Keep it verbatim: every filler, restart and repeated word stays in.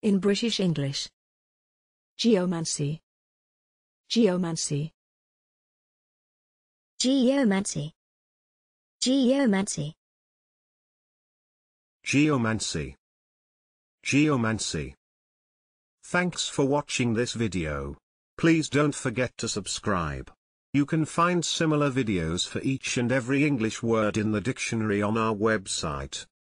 In British English. Geomancy. Geomancy. Geomancy. Geomancy. Geomancy. Geomancy. Thanks for watching this video. Please don't forget to subscribe. You can find similar videos for each and every English word in the dictionary on our website.